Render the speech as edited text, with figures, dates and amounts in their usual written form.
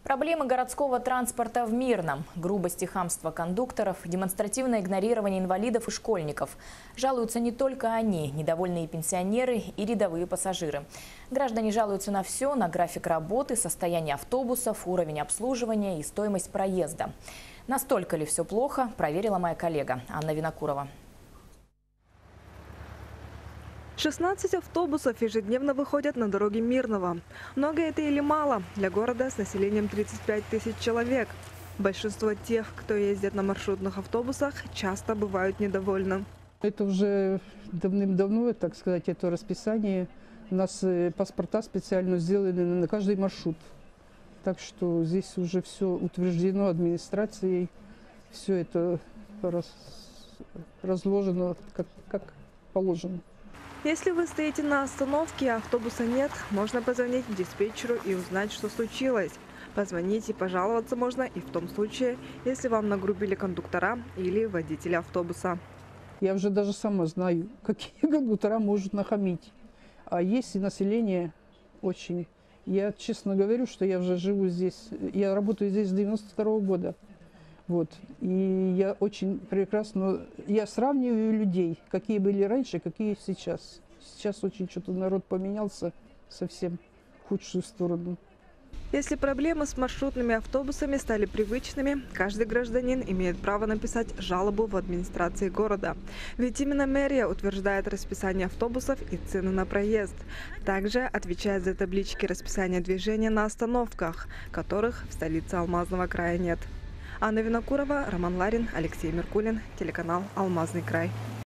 Проблемы городского транспорта в Мирном, грубость и хамство кондукторов, демонстративное игнорирование инвалидов и школьников. Жалуются не только они, недовольные пенсионеры и рядовые пассажиры. Граждане жалуются на все, на график работы, состояние автобусов, уровень обслуживания и стоимость проезда. Настолько ли все плохо, проверила моя коллега Анна Винокурова. 16 автобусов ежедневно выходят на дороги Мирного. Много это или мало для города с населением 35 тысяч человек. Большинство тех, кто ездит на маршрутных автобусах, часто бывают недовольны. Это уже давным-давно, так сказать, это расписание. У нас паспорта специально сделаны на каждый маршрут. Так что здесь уже все утверждено администрацией. Все это разложено как положено. Если вы стоите на остановке, а автобуса нет, можно позвонить диспетчеру и узнать, что случилось. Позвонить и пожаловаться можно и в том случае, если вам нагрубили кондуктора или водителя автобуса. Я уже даже сама знаю, какие кондуктора могут нахамить. А есть и население очень. Я честно говорю, что я уже живу здесь, я работаю здесь с 92-го года. Вот. И я очень прекрасно, я сравниваю людей, какие были раньше, какие сейчас. Сейчас очень что-то народ поменялся совсем в худшую сторону. Если проблемы с маршрутными автобусами стали привычными, каждый гражданин имеет право написать жалобу в администрации города. Ведь именно мэрия утверждает расписание автобусов и цены на проезд. Также отвечает за таблички расписания движения на остановках, которых в столице Алмазного края нет. Анна Винокурова, Роман Ларин, Алексей Меркулин, телеканал «Алмазный край».